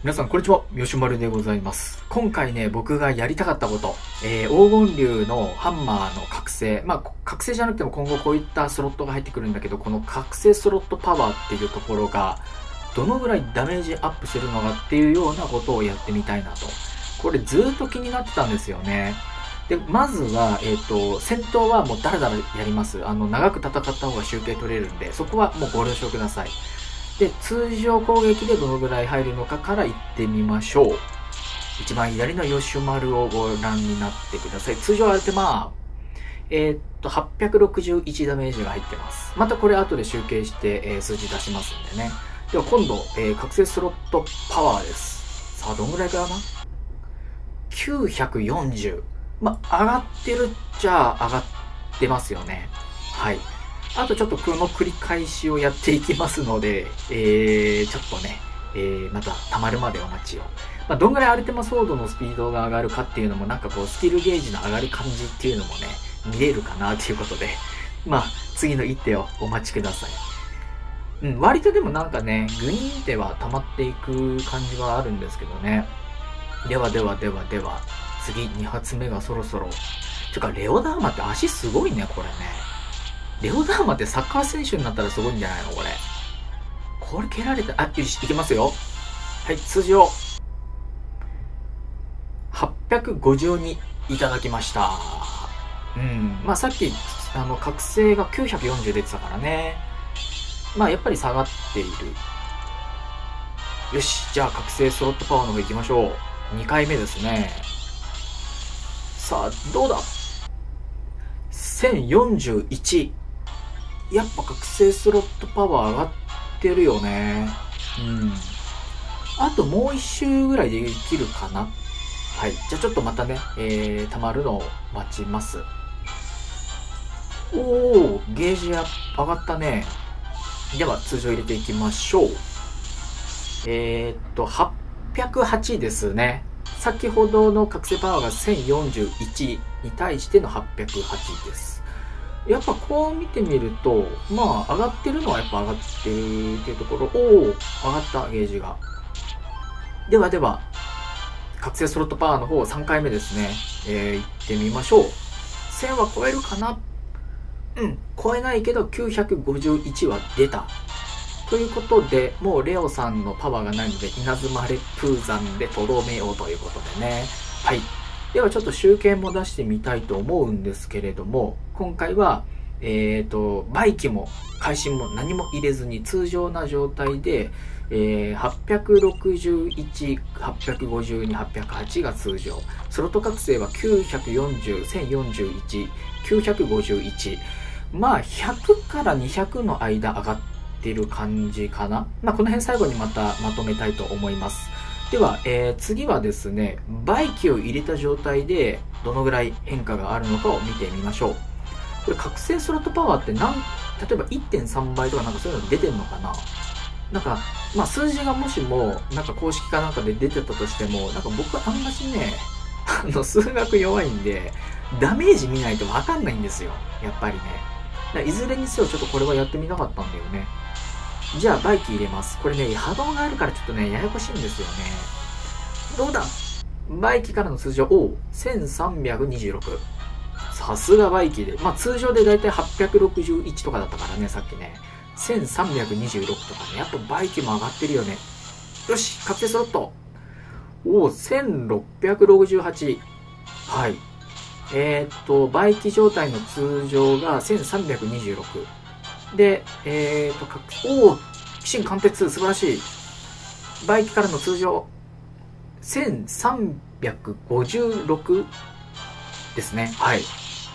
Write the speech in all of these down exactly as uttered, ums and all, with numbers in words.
皆さんこんにちは、よしまるでございます。今回ね、僕がやりたかったこと、えー、黄金龍のハンマーの覚醒。まあ、覚醒じゃなくても今後こういったスロットが入ってくるんだけど、この覚醒スロットパワーっていうところが、どのぐらいダメージアップするのかっていうようなことをやってみたいなと。これずっと気になってたんですよね。で、まずは、えっと、戦闘はもうダラダラやります。あの、長く戦った方が集計取れるんで、そこはもうご了承ください。で、通常攻撃でどのぐらい入るのかからいってみましょう。一番左のヨシュマルをご覧になってください。通常アルテマ、えー、っと、はっぴゃくろくじゅういちダメージが入ってます。またこれ後で集計して、えー、数字出しますんでね。では今度、えー、覚醒スロットパワーです。さあ、どんぐらいかな ?きゅうひゃくよんじゅう。まあ、上がってるっちゃ上がってますよね。はい。あとちょっとこの繰り返しをやっていきますので、えー、ちょっとね、えー、また溜まるまでお待ちを。まあ、どんぐらいアルテマソードのスピードが上がるかっていうのも、なんかこう、スキルゲージの上がる感じっていうのもね、見れるかなということで、まあ、次の一手をお待ちください。うん、割とでもなんかね、グイーンっては溜まっていく感じはあるんですけどね。ではではではでは、次に発目がそろそろ。てか、レオダーマって足すごいね、これね。レオダーマってサッカー選手になったらすごいんじゃないのこれ。これ蹴られた。あ、よし、いきますよ。はい、通常。はっぴゃくごじゅうにいただきました。うん。まあさっき、あの、覚醒がきゅうひゃくよんじゅう出てたからね。まあやっぱり下がっている。よし、じゃあ覚醒スロットパワーの方行きましょう。にかいめですね。さあ、どうだ ?せんよんじゅういち。やっぱ覚醒スロットパワー上がってるよね。うん。あともう一周ぐらいできるかな。はい。じゃあちょっとまたね、えー、溜まるのを待ちます。おー、ゲージ上がったね。では通常入れていきましょう。えー、っと、はっぴゃくはちですね。先ほどの覚醒パワーがせんよんじゅういちに対してのはっぴゃくはちです。やっぱこう見てみると、まあ上がってるのはやっぱ上がってるっていうところ、おお、上がったゲージが。ではでは、覚醒スロットパワーの方さんかいめですね。えー、いってみましょう。せんは超えるかな？うん、超えないけどきゅうひゃくごじゅういちは出た。ということで、もうレオさんのパワーがないので、稲妻烈風山でとどめようということでね。はい。ではちょっと集計も出してみたいと思うんですけれども、今回は、えっと、バイキも会心も何も入れずに通常な状態で、えー、はっぴゃくろくじゅういち、はっぴゃくごじゅうに、はっぴゃくはちが通常。スロット覚醒はきゅうひゃくよんじゅう、せんよんじゅういち、きゅうひゃくごじゅういち。まあ、ひゃくからにひゃくの間上がってる感じかな。まあ、この辺最後にまたまとめたいと思います。では、えー、次はですね、バイキを入れた状態でどのぐらい変化があるのかを見てみましょう。これ覚醒スロットパワーってなん、例えば いってんさん 倍とかなんかそういうの出てんのかな。なんか、まあ数字がもしもなんか公式かなんかで出てたとしても、なんか僕はあんましね、あの数学弱いんで、ダメージ見ないとわかんないんですよ。やっぱりね。だからいずれにせよちょっとこれはやってみたかったんだよね。じゃあバイキ入れます。これね、波動があるからちょっとね、ややこしいんですよね。どうだバイキからの通常、おう、せんさんびゃくにじゅうろく。さすがバイキで。まあ通常でだいたいはっぴゃくろくじゅういちとかだったからね、さっきね。せんさんびゃくにじゅうろくとかね。やっぱバイキも上がってるよね。よし、覚醒スロット。おお、せんろっぴゃくろくじゅうはち。はい。えー、っと、バイキ状態の通常がせんさんびゃくにじゅうろく。で、えーと、おお、鬼神貫徹、素晴らしい。バイキからの通常、せんさんびゃくごじゅうろくですね。はい。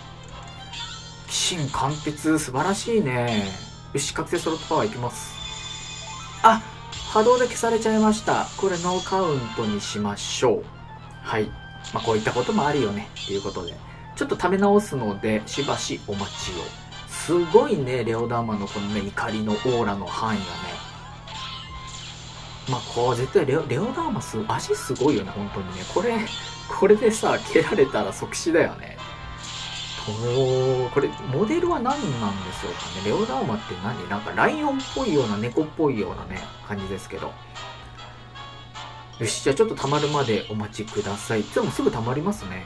鬼神貫徹、素晴らしいね。よし、覚醒スロットパワーいきます。あ、波動で消されちゃいました。これノーカウントにしましょう。はい。まあ、こういったこともあるよね。っていうことで。ちょっと溜め直すので、しばしお待ちを。すごいね、レオダーマのこのね、怒りのオーラの範囲がね。まあ、こう、絶対レオ、レオダーマす、足すごいよね、本当にね。これ、これでさ、蹴られたら即死だよね。と、これ、モデルは何なんでしょうかね。レオダーマって何なんかライオンっぽいような、猫っぽいようなね、感じですけど。 よし、じゃあちょっと溜まるまでお待ちください。でもすぐ溜まりますね。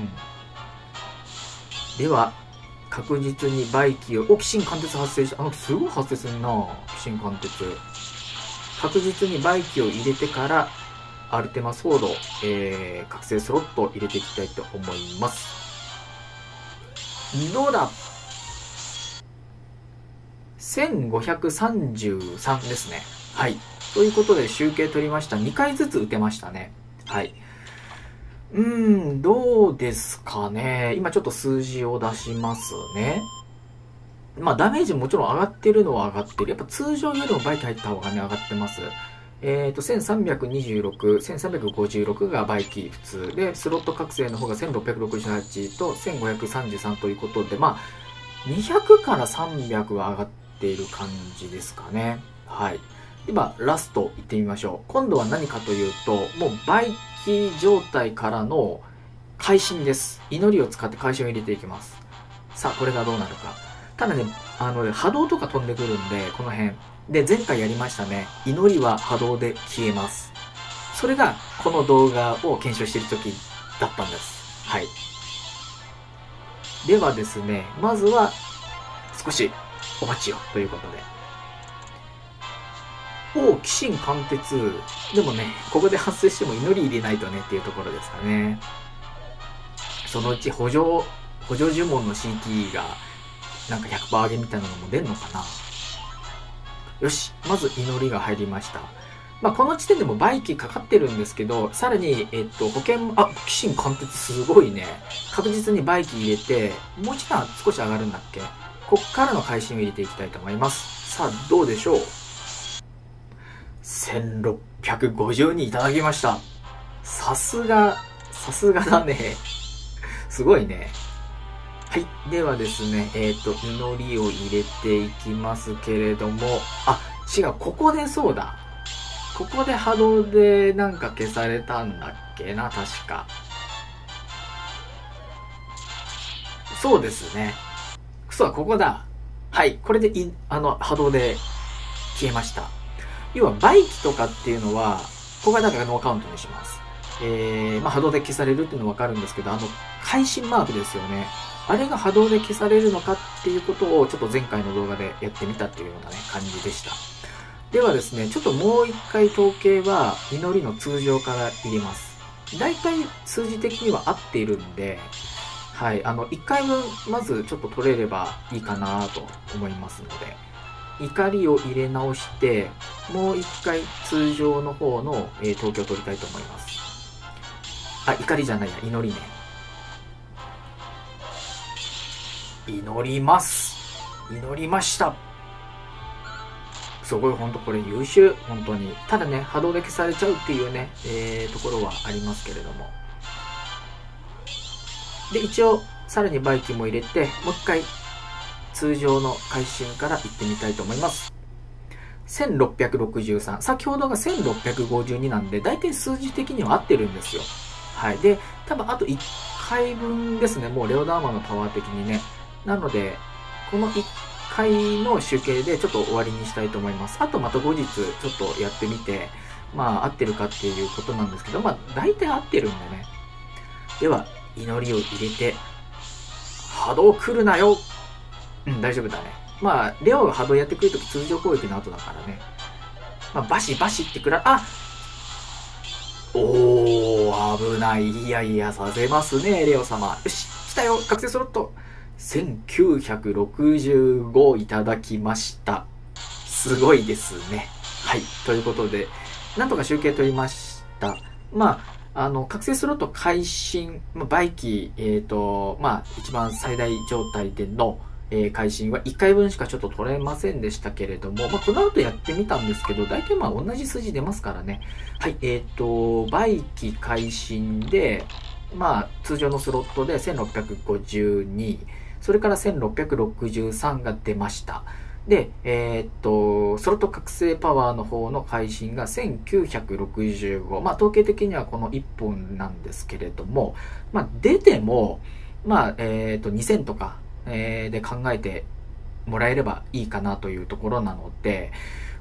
うん。では、確実にバイキを、お、鬼神貫徹発生した。あの、すごい発生するな鬼神貫徹。確実にバイキを入れてから、アルテマソード、えー、覚醒スロットを入れていきたいと思います。どうだ ?せんごひゃくさんじゅうさん ですね。はい。ということで集計取りました。にかいずつ打てましたね。はい。うーん、どうですかね。今ちょっと数字を出しますね。まあダメージもちろん上がってるのは上がってる。やっぱ通常よりもバイキ入った方がね、上がってます。えっと、せんさんびゃくにじゅうろく、せんさんびゃくごじゅうろくがバイキ普通で、スロット覚醒の方がせんろっぴゃくろくじゅうはちとせんごひゃくさんじゅうさんということで、まあ、にひゃくからさんびゃくは上がっている感じですかね。はい。では、ラスト行ってみましょう。今度は何かというと、もうバイキ状態からの会心です。祈りを使って会心を入れていきます。さあ、これがどうなるか。ただね、あの、波動とか飛んでくるんで、この辺。で、前回やりましたね。祈りは波動で消えます。それが、この動画を検証している時だったんです。はい。ではですね、まずは、少しお待ちをということで。おお、鬼神貫徹。でもね、ここで発生しても祈り入れないとねっていうところですかね。そのうち補助、補助呪文の シーティー が、なんか ひゃくパーセント 上げみたいなのも出るのかな。よし、まず祈りが入りました。まあ、この時点でもバイキかかってるんですけど、さらに、えっと、保険、あ、鬼神貫徹すごいね。確実にバイキ入れて、もう一段少し上がるんだっけ？こっからの会心を入れていきたいと思います。さあ、どうでしょう？せんろっぴゃくごじゅうにいただきました。さすが、さすがだね。すごいね。はい。ではですね、えっと、祈りを入れていきますけれども、あ、違う、ここでそうだ。ここで波動でなんか消されたんだっけな、確か。そうですね。そう、ここだ。はい。これでい、あの、波動で消えました。要は、バイキとかっていうのは、ここがだからノーカウントにします。えー、まあ波動で消されるっていうのはわかるんですけど、あの、会心マークですよね。あれが波動で消されるのかっていうことをちょっと前回の動画でやってみたっていうようなね、感じでした。ではですね、ちょっともう一回統計は祈りの通常から入れます。だいたい数字的には合っているんで、はい、あの、一回分まずちょっと取れればいいかなと思いますので、怒りを入れ直して、もう一回通常の方の、えー、統計を取りたいと思います。あ、怒りじゃないや、祈りね。祈ります。祈りました。すごい、ほんとこれ優秀。本当に。ただね、波動で消されちゃうっていうね、えー、ところはありますけれども。で、一応、さらにバイキも入れて、もう一回、通常の会心から行ってみたいと思います。せんろっぴゃくろくじゅうさん。先ほどがせんろっぴゃくごじゅうになんで、だいたい数字的には合ってるんですよ。はい。で、多分あといっかいぶんですね。もうレオダーマのパワー的にね。なので、このいっかいの集計でちょっと終わりにしたいと思います。あとまた後日ちょっとやってみて、まあ合ってるかっていうことなんですけど、まあ大体合ってるんでね。では、祈りを入れて、波動来るなよ。うん、大丈夫だね。まあ、レオが波動やってくるとき通常攻撃の後だからね。まあ、バシバシってくら、あおー、危ない。いやいや、させますね、レオ様。よし、来たよ、覚醒スロット。せんきゅうひゃくろくじゅうごいただきました。すごいですね。はい。ということで、なんとか集計取りました。まあ、あの、覚醒スロット会心、まあ、バイキ、えっと、まあ、一番最大状態での、えー、会心はいっかいぶんしかちょっと取れませんでしたけれども、まあ、この後やってみたんですけど、大体まあ同じ数字出ますからね。はい、えっと、バイキ会心で、まあ、通常のスロットでせんろっぴゃくごじゅうに、それからせんろっぴゃくろくじゅうさんが出ました。で、えー、っと、スロット覚醒パワーの方の会心がせんきゅうひゃくろくじゅうご。まあ、統計的にはこのいっぽんなんですけれども、まあ、出ても、まあ、えー、っと、にせんとか、えー、で考えてもらえればいいかなというところなので、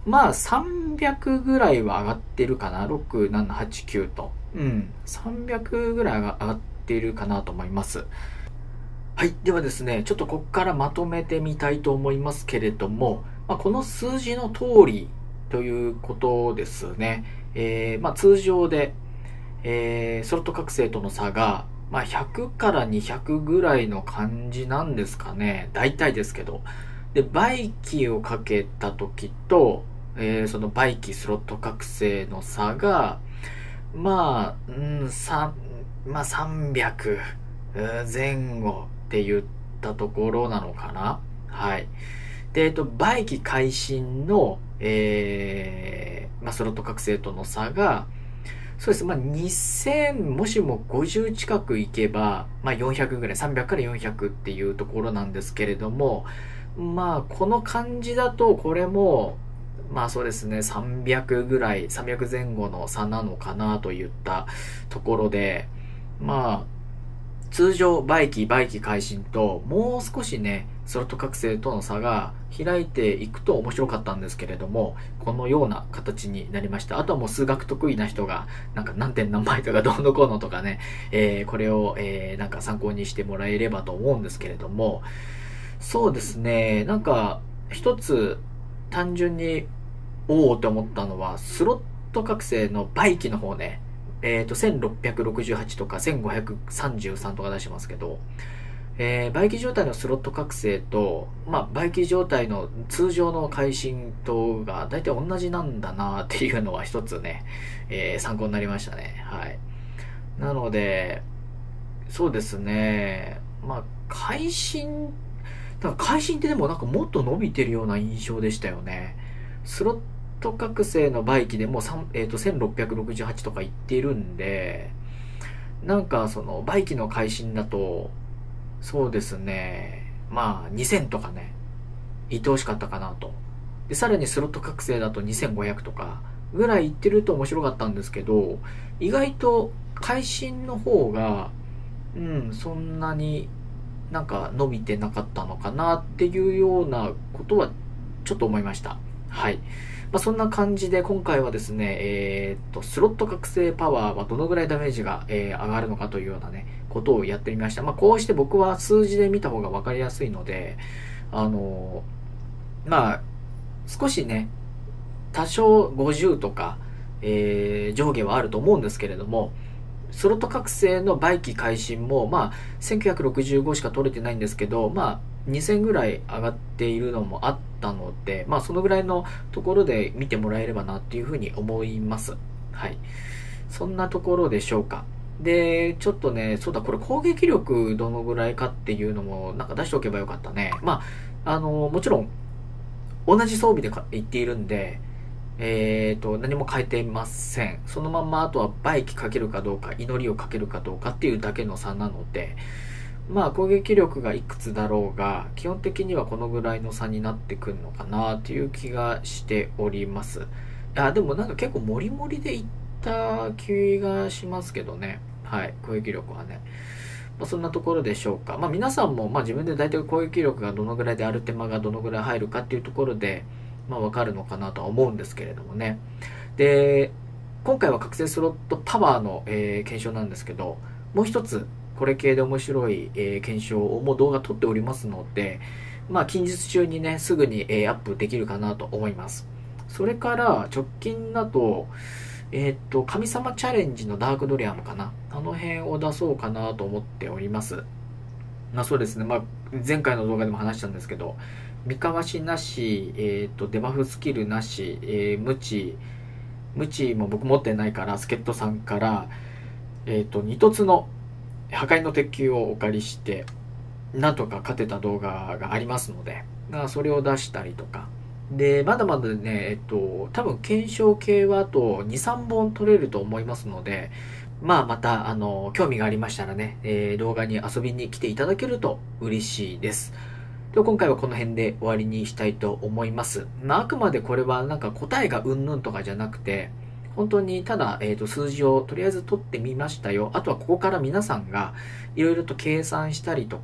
まあさんびゃくぐらいは上がってるかな。ろく、なな、はち、きゅうと。うん。さんびゃくぐらい上がっているかなと思います。はい。ではですね、ちょっとここからまとめてみたいと思いますけれども、まあ、この数字の通りということですね。えー、まあ通常で、えー、ソロット覚醒との差が、まあ、ひゃくからにひゃくぐらいの感じなんですかね。大体ですけど。で、倍機をかけた時と、えー、その倍機スロット覚醒の差が、まあ、うん、さまあ、さんびゃく前後って言ったところなのかな。はい。で、えっと、倍機会心の、えー、まあ、スロット覚醒との差が、そうです。まあ、にせん、もしもごじゅう近くいけば、まあ、よんひゃくぐらい、さんびゃくからよんひゃくっていうところなんですけれども、まあ、この感じだと、これも、まあそうですね、さんびゃくぐらい、さんびゃく前後の差なのかなといったところで、まあ、通常、倍機、倍機会心と、もう少しね、スロット覚醒との差が開いていくと面白かったんですけれども、このような形になりました。あとはもう数学得意な人が、なんか何点何倍とかどうのこうのとかね、えー、これを、えー、なんか参考にしてもらえればと思うんですけれども、そうですね、なんか、一つ、単純に、おおって思ったのは、スロット覚醒の倍機の方ね、えっと、せんろっぴゃくろくじゅうはちとかせんごひゃくさんじゅうさんとか出してますけど、えー、倍機状態のスロット覚醒と、まあ、倍機状態の通常の会心とが大体同じなんだなっていうのは一つね、えー、参考になりましたね。はい。なので、そうですね、まあ、会心、だから会心ってでもなんかもっと伸びてるような印象でしたよね。スロット覚醒の倍機でも、えー、とせんろっぴゃくろくじゅうはちとかいってるんで、なんかその倍機の会心だと、そうですね、まあにせんとかね、愛おしかったかなと。で、さらにスロット覚醒だとにせんごひゃくとかぐらいいってると面白かったんですけど、意外と会心の方が、うん、そんなになんか伸びてなかったのかなっていうようなことはちょっと思いました。はい。まあ、そんな感じで今回はですね、えー、っと、スロット覚醒パワーはどのぐらいダメージが、えー、上がるのかというようなね、ことをやってみました。まあ、こうして僕は数字で見た方が分かりやすいので、あのー、まあ、少しね、多少ごじゅうとか、えー、上下はあると思うんですけれども、スロット覚醒の倍機会心も、まあ、せんきゅうひゃくろくじゅうごしか取れてないんですけど、まあ、にせんぐらい上がっているのもあったので、まあ、そのぐらいのところで見てもらえればなっていうふうに思います。はい。そんなところでしょうか。で、ちょっとね、そうだ、これ攻撃力どのぐらいかっていうのも、なんか出しておけばよかったね。まあ、あの、もちろん、同じ装備で言っているんで、えーと、何も変えていません。そのまんま、あとは倍機かけるかどうか、祈りをかけるかどうかっていうだけの差なので、まあ、攻撃力がいくつだろうが、基本的にはこのぐらいの差になってくるのかなっていう気がしております。いや、でもなんか結構モリモリでいった気がしますけどね。はい、攻撃力はね。まあ、そんなところでしょうか。まあ、皆さんも、まあ、自分で大体攻撃力がどのぐらいでアルテマがどのぐらい入るかっていうところで、まあ、わかるのかなとは思うんですけれどもね。で、今回は覚醒スロットパワーの、えー検証なんですけど、もう一つ、これ系で面白い、えー検証をもう動画撮っておりますので、まあ、近日中にね、すぐに、えーアップできるかなと思います。それから、直近だと、えーっと、神様チャレンジのダークドリアムかな。あの辺を出そうかなと思っております。まあそうですね。まあ、前回の動画でも話したんですけど、三かわしなし、えっと、デバフスキルなし、えー、無知、無知も僕持ってないから、助っ人さんから、えっと、二突の破壊の鉄球をお借りして、なんとか勝てた動画がありますので、まあそれを出したりとか。で、まだまだね、えっと、多分検証系はあとに、さんぼん取れると思いますので、まあまた、あの、興味がありましたらね、えー動画に遊びに来ていただけると嬉しいです。では今回はこの辺で終わりにしたいと思います。まあ、あくまでこれはなんか答えがうんぬんとかじゃなくて、本当にただ、えーと、数字をとりあえず取ってみましたよ。あとはここから皆さんがいろいろと計算したりとか、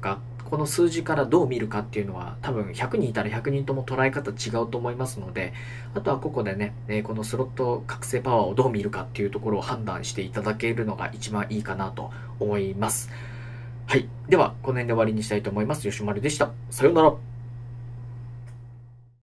この数字からどう見るかっていうのは多分ひゃくにんいたらひゃくにんとも捉え方違うと思いますので、あとはここでね、えーこのスロット覚醒パワーをどう見るかっていうところを判断していただけるのが一番いいかなと思います。はい。では、この辺で終わりにしたいと思います。よしまるでした。さようなら。